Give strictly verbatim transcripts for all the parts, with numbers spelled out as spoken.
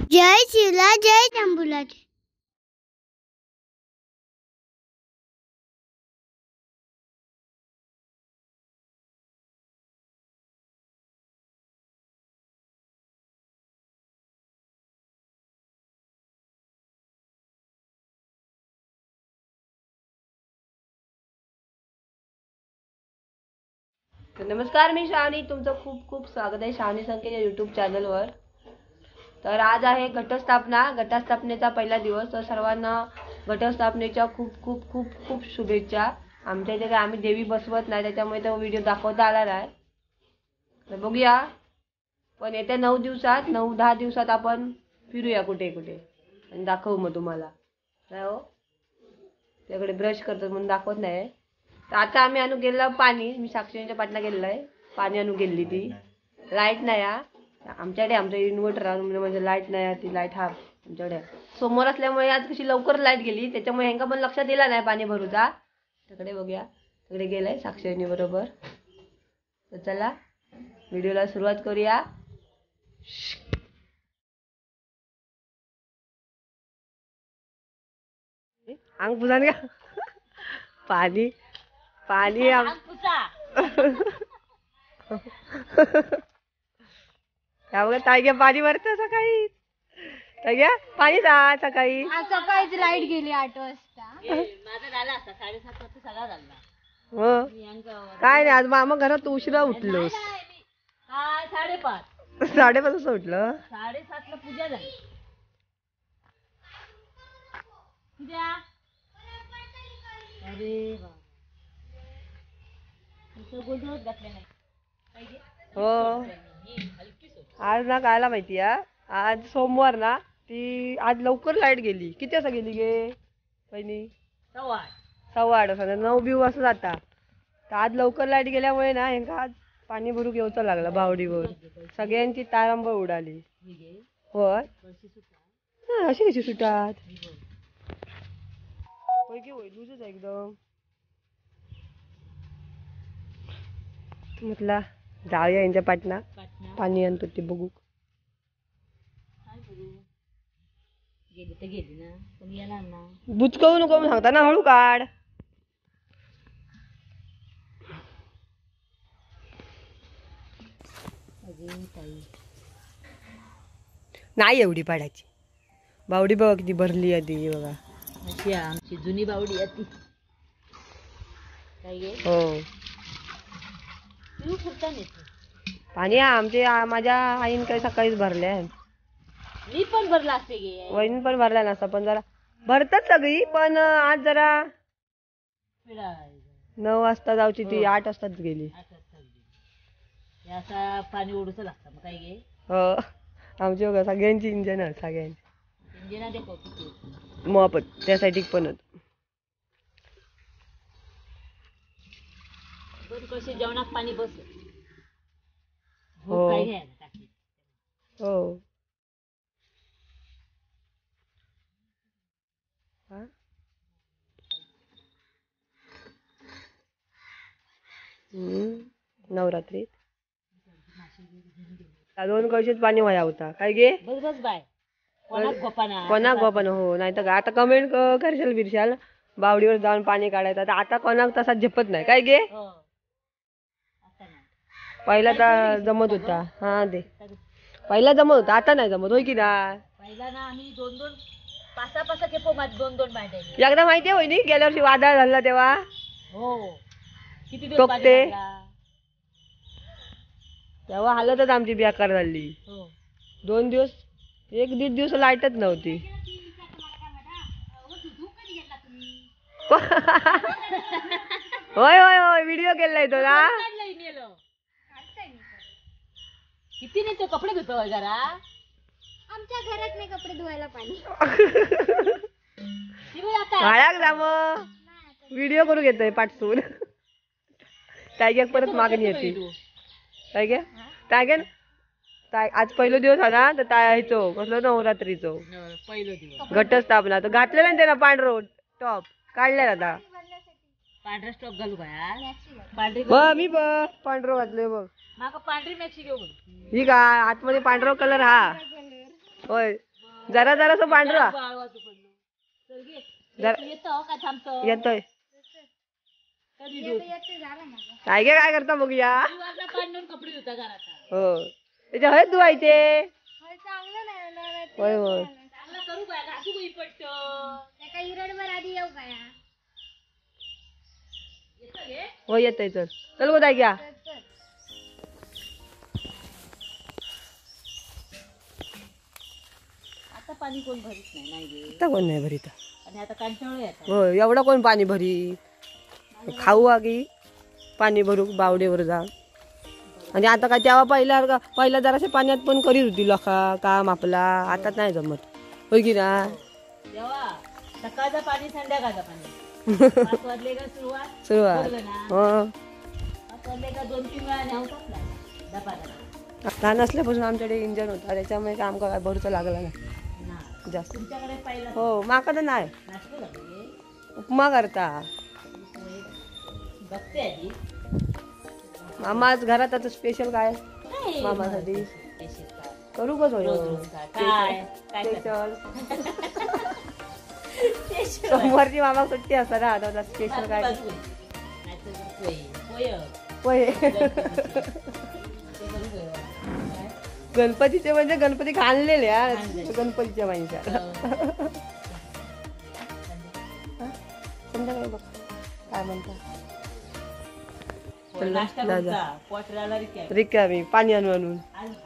जय शिवला जय शंभूलाज. नमस्कार, मी श्रावणी. तुमचं खूप खूप स्वागत आहे श्रावणी संकेत या यूट्यूब चॅनलवर. तर आज आहे घटस्थापना. घटस्थापनेचा पहिला दिवस. तर सर्वांना घटस्थापनेच्या खूप खूप खूप खूप शुभेच्छा. आमच्या इथे काय आम्ही देवी बसवत नाही, त्याच्यामुळे तो व्हिडिओ दाखवता आला नाही. तर बघूया, पण येत्या नऊ दिवसात नऊ दहा दिवसात आपण फिरूया कुठे कुठे आणि दाखवू मग तुम्हाला. काय हो, त्याकडे ब्रश करतो म्हणून दाखवत नाही. तर आता आम्ही आणू गेलं पाणी. मी साक्षीच्या पाटला गेलेलं आहे, पाणी आणू गेली. ती लाईट नाही हा आमच्याकडे. आमचं इन्व्हर्टर म्हणजे लाईट नाही, ती लाईट हा आमच्याकडे समोर असल्यामुळे आज कशी लवकर लाईट गेली, त्याच्यामुळे ह्यांका पण लक्षात दिला नाही पाणी भरूचा. तिकडे बघूया, तिकडे गेलाय साक्षीनी बरोबर. तर चला व्हिडिओला सुरुवात करूया. अंग पुसा का पाणी पाणी त्यामुळे ताईग्या पाणी भरतं सकाळी. ताईग्या पाणी जा सकाळी. सकाळीच लाईट गेली आठ वाजता. माझा झाला असता साडेसात वाजता सगळा झाला. हो काय नाही, आज मामा घरात उशिरा उठलोस. हा साडेपाच साडेपाच वाजता उठलं. साडेसात ला पूजा झाली. पूजा अरे बाबा गोंधळच घातले नाही. हो आज ना कायला माहिती आहे, आज सोमवार ना, ती आज लवकर लाईट गेली. किती वाजता गेली गे बहिणी? सव्वा सव्वा आठ वाजता. नऊ बिऊ वाजता जाता. तर आज लवकर लाईट गेल्यामुळे ना ह्यांका आज पाणी भरू घेऊचं लागलं बावडीवर. सगळ्यांची तारांबळ उडाली. होय हा, अशी कशी सुटात होय की होय, लूजच आहे एकदम. म्हटलं जाऊया यांच्या पाटणा, पाणी आणतो ते बघू. गेली तर गेली ना, पण येणार ना. बुचकवू नको म्हणून सांगता ना, हळू काढ. नाही एवढी पाडायची. बावडी बघा किती भरली आधी बघा. अशी आमची जुनी बावडी आहे ती. काय गे हो तू फुटता नेते पाणी आमचे माझ्या आईन काही सकाळीच भरल्या. मी पण भरला असते गे. वहिनी पण भरल्या नसता, पण जरा भरतात सगळी. पण आज जरा नऊ वाजता जाऊची ती आठ वाजताच गेली. असा पाणी ओढूच लागतं मग काय गे. हो आमची बघा सगळ्यांची इंजन आहे, सगळ्यांची इंजिना देखो मग पण त्यासाठी पण कसे जेवणात पाणी बस. हो काय घ्यायला टाकी. हो नवरात्रीत दोन कळशीत पाणी व्हाया होता. काय गे बस बस बाय कोणा कोणाक गोपान. हो नाही तर आता कमेंट करशाल बिरशाल बावडीवर जाऊन पाणी काढायचं. आता आता कोणाक तसा झेपत नाही. काय गे पहिला तर जमत होता. हा दे पहिला जमत होता, आता नाही जमत. होय की नाही? पहिला ना आम्ही दोन दोन पासा पासा केपो मध्ये दोन दोन बांधे. एकदा माहितीये होय नी, गेल्या वर्षी वादळ झाला तेव्हा. हो किती दिवस पाणी लागला. तेव्हा हालतच आमची बेकार झाली. हो दोन दिवस एक दीड दिवस लाईटच नव्हती. होय होय होय व्हिडिओ केलाय तो ना. किती नाही तो कपडे धुतो जरा. आमच्या घरात नाही कपडे धुवायला पाणी. वाळाक जा मग व्हिडिओ करू घेतोय पाठसून. त्याच्या परत मागणी येते. काय घ्या काय घ्या आज पहिलो दिवस हा ना, तर तायचो कसलं नवरात्रीचो पहिलो दिवस घटस्थापना. तर घातलेला ना त्याला पांढरो टॉप काढलेला आता. पांढरा स्टॉप घालू काय पांढरी बघ मी बघ पांढरो घातले बघ. माका पांढरी मॅक्सी घेऊ ही का आतमध्ये पांढरा कलर हा. होय जरा जरासा पांढरा बाळवाचं पडलं. चल घे. जरा येतो का थांबतो? येतोय. कधी दूध? काय गे काय करता बघूया. दिवाळला पाणी कपडे धुता घरात. हो त्याच्या हळद धुवायचे. चांगलं नाही होणार. होय होय. चांगला करू काय घासू बाई पटतो. त्या इरडवर आधी येऊ काय येतो घे. हो येतोय. चल चल गोदाय घ्या. आता पाणी कोण भरीत नाही नाही गे. आता कोण नाही भरीत. आणि आता कंटाळू येतात. हो एवढं कोण पाणी भरी. खाऊ आगी पाणी भरू बावडेवर जा. आणि आता काय तेव्हा पहिला पहिला जराशे पाण्यात पण करीत होती लोका काम आपला. आता नाही जमत होय की ना. जेव्हा सकाळचं पाणी संध्याकाळचं पाणी पाच वाजले का सुरुवात सुरुवात बरोबर ना. हो पाच वाजले का दोन तीन वेळा न्यावतात ना डबा डबा. लहान असल्यापासून आमच्याकडे इंजन होता त्याच्यामुळे काम काय भरूचं लागलं नाही ना. जास्त. तुमच्याकडे पहिला हो माका तर नाही. नाश्ता लागले उपमा करता बघते आधी. मामा आज घरात आता स्पेशल काय काय मामासाठी स्पेशल काय? करू का रोज रोज काय? काय काय स्पेशल स्पेशल सोमवारची मामा सुट्टी असतात ना आता स्पेशल काय होय. गणपतीचे म्हणजे गणपती खाणलेले हा. गणपतीच्या माणसा संध्याकाळी बघ काय म्हणता. रिकामी पाणी आणून आणून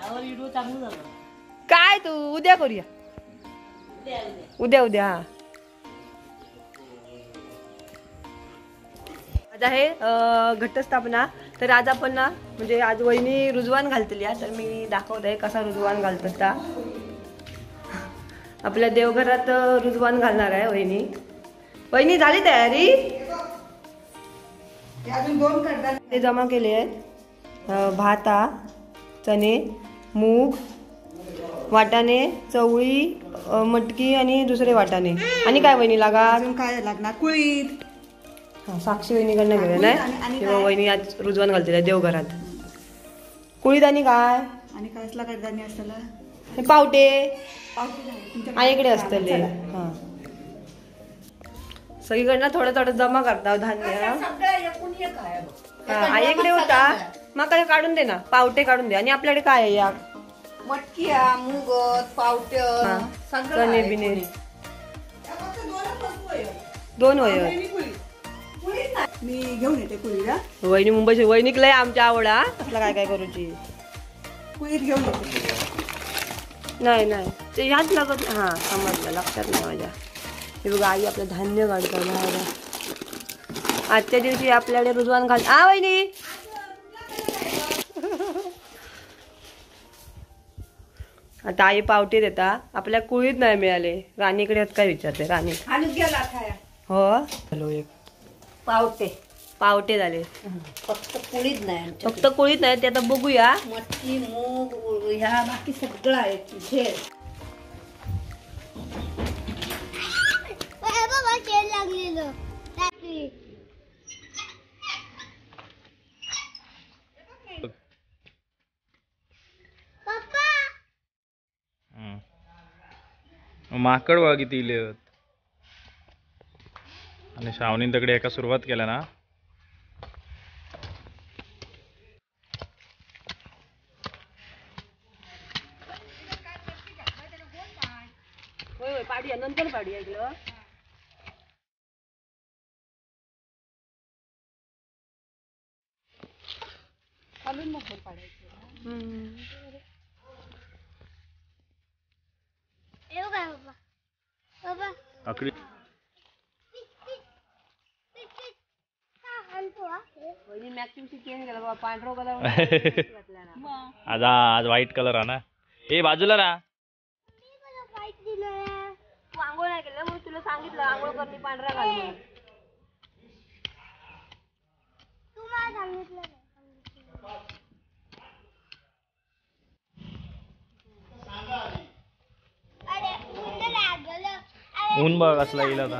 काय तू उद्या करूया. उद्या उद्या हा. आज आहे घटस्थापना. तर आज आपण ना म्हणजे आज वहिनी रुजवान घालतली. तर मी दाखवत आहे कसा रुजवान घालतात त्या. आपल्या देवघरात रुजवान घालणार आहे वहिनी. वहिनी झाली तयारी. अजून दोन कडधान्य ते जमा केले आहेत. भाता चणे मूग वाटाणे चवळी मटकी आणि दुसरे वाटाणे. आणि काय वहिनी लागा अजून काय लागणार कुळीत. हा साक्षी वहिनीकडनं घेऊया नाही तेव्हा वहिनी आज रुजवान घालते देवघरात. कुळीत आणि काय आणि काय असला कडधान्य असला हे पावटे पावटी झाली तुमच्या आईकडे असतले. हा सगळीकडनं थोडं थोडं जमा करता धान्य. हा आईकडे होता मग काय काढून दे ना. पावटे काढून दे. आणि आपल्याकडे काय आहे या मटकिया मुगत पावट चणे बिने दोन वय. मी घेऊन येते कुळीला. वहिनी मुंबईची वहिनीक लय आमच्या आवडा असला काय काय करूची. कुळीत घेऊन येते. नाही नाही ते ह्याच लागत. हा समजलं लक्षात नाही माझ्या. हे बघा आई आपलं धान्य काढतात बाहेर. आजच्या दिवशी आपल्याकडे रुजवान घाल. आ वहिनी आता आई पावटे देता. आपल्या कुळीत नाही मिळाले. राणीकडे आहेत काय विचारते राणी. आणि गेला खाया हो हॅलो एक पावटे पावटे झाले. फक्त कुळीत नाही. फक्त कुळीत नाही ते आता बघूया. मटकी मूग ह्या बाकी सगळं आहे तुझे. बाबा तेल लागलेलं रात्री. पप्पा माकड बघा किती इले. आणि श्रावणी तकडे एका सुरुवात केला ना. होय होय पाडूया नंतर पाडूया इकडं. खालून मग पाडायचं. येऊ काय बाबा. बाबा आकडी वहिनी मॅक्सिमची चेंज केला बाबा. पांढरा कलर आज आज व्हाईट कलर आहे ना. ए बाजूला ना. तू आंघोळ नाही केलं म्हणून तुला सांगितलं आंघोळ करणे पांढरा घाल म्हणून. तू मला सांगितलं नाही. अरे ऊन लागलं. ऊन बघ असला येईल आता.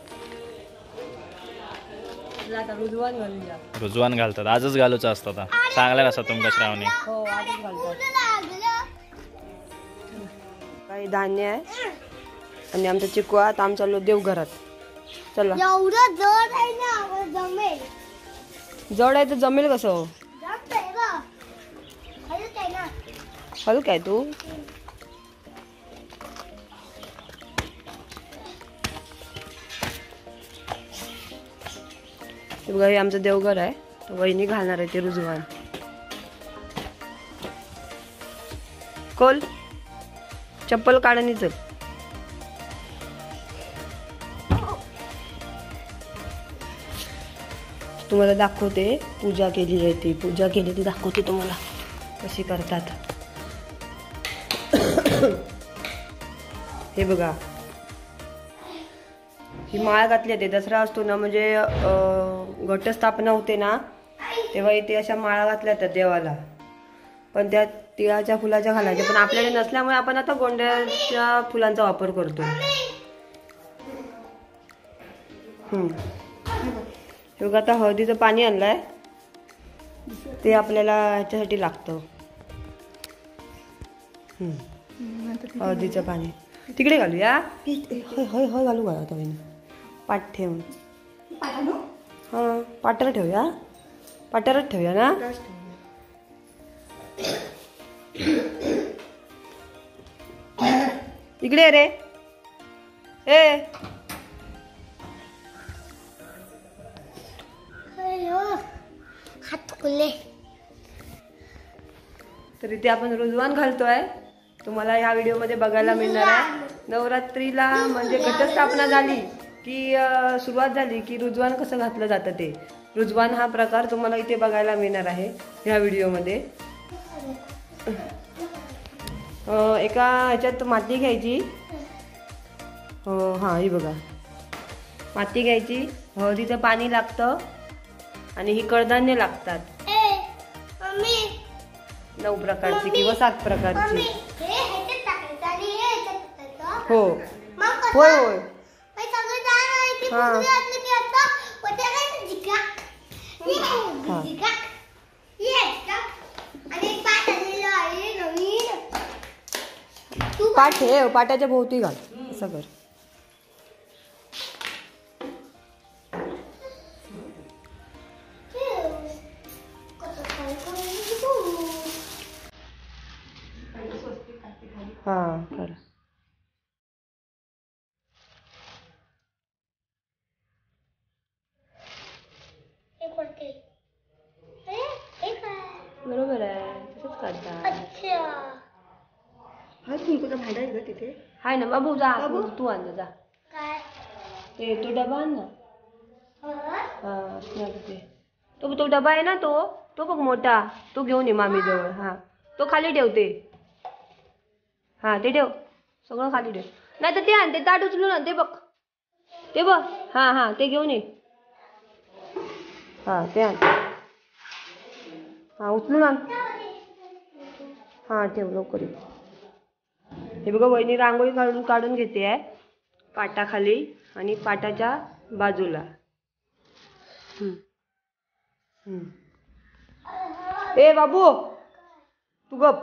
आता रुजवान घालूया. रुजवान घालतात आजच घालूचं असतं आता. चांगला कसा तुमका श्रावणी. हो आधीच घालतात. ऊन लागलं. काही धान्य आहे आणि आमचा चिकू आता आमचा चाललो देवघरात. चला एवढं जड आहे ना आवाज जमेल. जड आहे तर जमेल कसं. जमतंय गं. हलत आहे ना. हलक आहे तू. हे बघा हे आमचं देवघर आहे. वहिनी घालणार आहे ते रुजवान. कोल चप्पल काढणी चल. तुम्हाला दाखवते पूजा केली आहे ती. पूजा केली ती दाखवते तुम्हाला कशी करतात. हे बघा ही माळ घातली आहे. दसरा असतो ना म्हणजे अं, घटस्थापना होते ना तेव्हा इथे अशा माळा घातल्या होत्या देवाला. पण त्या तिळाच्या फुलाच्या घालायच्या पण आपल्याकडे नसल्यामुळे आपण आता गोंड्याच्या फुलांचा वापर करतो. हम्म हे बघा आता हळदीचं पाणी आणलंय ते आपल्याला ह्याच्यासाठी लागतं. हम्म हळदीचं पाणी तिकडे घालूया. हय हय हय घालू घाला आता पाठ ठेवून. हां पाटावर ठेवूया. पाटावरच ठेवूया ना. इकडे ये रे. ए अयो, हात खुले. तर इथे आपण रुजवान घालतोय. तुम्हाला ह्या व्हिडिओमध्ये बघायला मिळणार आहे. नवरात्रीला म्हणजे घटस्थापना झाली की अं, सुरुवात झाली की रुजवान कसं घातलं जातं ते. रुजवान हा प्रकार तुम्हाला इथे बघायला मिळणार आहे ह्या व्हिडिओमध्ये. अं, एका ह्याच्यात माती घ्यायची. हो हां ही बघा माती घ्यायची. हळदीचं पाणी लागतं आणि ही कडधान्य लागतात. ए, मम्मी, नऊ प्रकारची किंवा सात मम्मी, प्रकारची. हे ह्याच्यात टाकायचं आणि हे ह्याच्यात टाकायचं. हो मग कसं? होय होय मग सगळं जाळ आहे ते हा. पुसून घातलं की आता वरती जिका. हा. जिका. ये जिका. आणि एक पाट आलेलं आहे नवीन. तू पाठ ठेव पाटाच्या भोवती घाल असं कर. हा कर. एक वरती. अरे, एक आहे. बरोबर आहे तसंच काढतात. अच्छा. हा तुमचं भांडा आहे का तिथे. हाय ना बाबू जा तू आण जा. काय? ते तो डबा आण ना. हं? हा असणार ते. तो तो डबा आहे ना तो तो बघ मोठा तो घेऊन ये मामी जवळ. हा तो खाली ठेवते. हा ते ठेव सगळं खाली ठेव. नाही तर ते आण ते ताट उचलून आण ते बघ ते बघ. हा हा ते घेऊन ये. हा ते आण. हा उचलून आण. हा ठेव लवकर ये. हे बघा वहिनी रांगोळी काढून काढून घेते आहे पाटाखाली आणि पाटाच्या बाजूला. हम्म. हम्म. ए बाबू तू गप.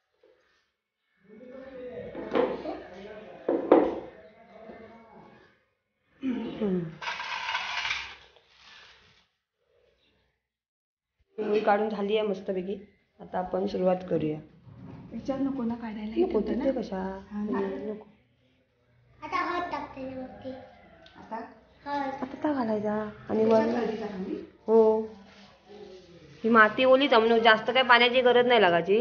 रांगोळी काढून झाली आहे मस्तपैकी. आता आपण सुरुवात करूया. नको तिथे कशा नको. आता हात टाकते वरती. आता हळद. आता ता घालायचा आणि वर हो ही माती ओलीच आहे म्हणून जास्त काही पाण्याची गरज नाही लागायची.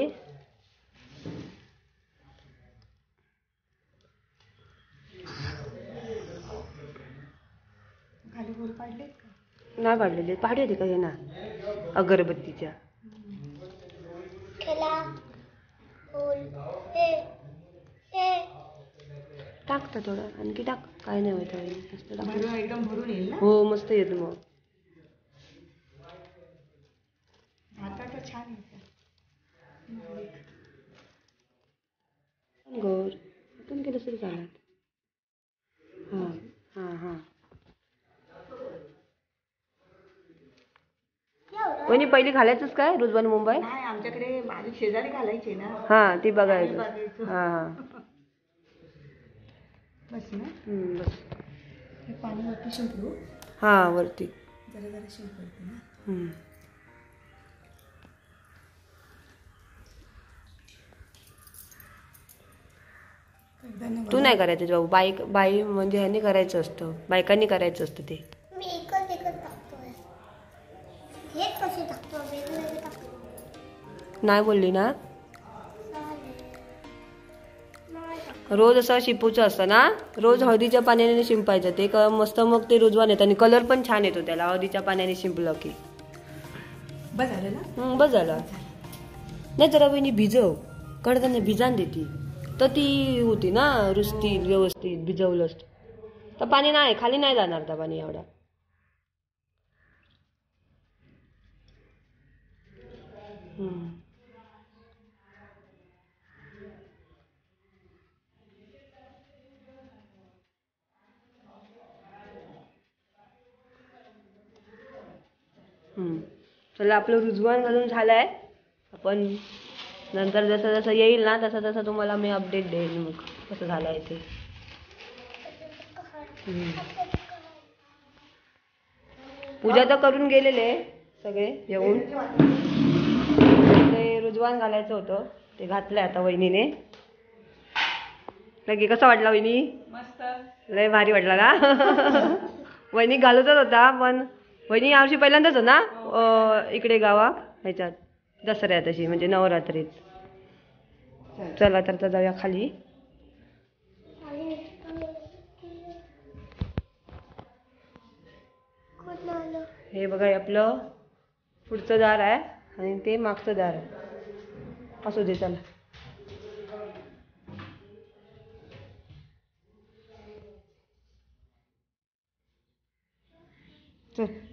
नाही पाडलेले पाडू येते का हे ना अगरबत्तीच्या. खेळा. फूल. हे. हे. टाक तर थोडं आणखी टाक. काय नाही होत मस्त टाक. एकदम भरून येईल. हो मस्त येत मग. गोर आपण केलं तरी चालत. हां हां हां एवढं. वहिनी पहिली घालायचंच काय रुजवान मुंबई? नाही आमच्याकडे बारीक शेजारी घालायचे ना. हा ती बघायचं. बघायचो. हा हा बस ना. हम्म, बस. हे पाणी वरती शिंपडू. हा वरती. जरा जरा शिंपडते ना. हम्म. तू नाही करायचं बाबू. बाईक बाई म्हणजे ह्यांनी करायचं असतं, बायकांनी करायचं असतं ते. मी एकच एकच टाकतोय. हेच कसे टाकतो वेगवेगळे टाकतो. नाही बोलली ना. रोज असं शिंपूचं असतं ना. रोज हळदीच्या पाण्याने शिंपायचं ते क- मस्त मग ते रुजवान येतं आणि कलर पण छान येतो त्याला हळदीच्या पाण्याने शिंपलं की. बस झालं ना. हं, बस झालं. नाही जरा बहिणी भिजव कडधान्य भिजान देती तर ती होती ना रुसती व्यवस्थित भिजवलंच तर पाणी नाही खाली नाही जाणार त्या पाणी एवढा. हम्म. हम्म. चला आपलं रुजवान घालून झालंय. आपण नंतर जसं जसं येईल ना तसं तसं तुम्हाला मी अपडेट देईन मग कसं झालंय ते. हम्म. पूजा तर करून गेलेले सगळे येऊन. ते रुजवान घालायचं होतं ते घातलंय आता वहिनीने. लगे कसा वाटला वहिनी? मस्त. लय भारी वाटला का? वहिनी घालतच होता पण वहिनी यावर्षी पहिल्यांदाच हो ना अं, इकडे गावा ह्याच्यात दसऱ्यात अशी म्हणजे नवरात्रीत. चला तर आता जाऊया खाली. हे बघा हे आपलं पुढचं दार आहे आणि ते मागचं दार आहे. असू दे चला. चल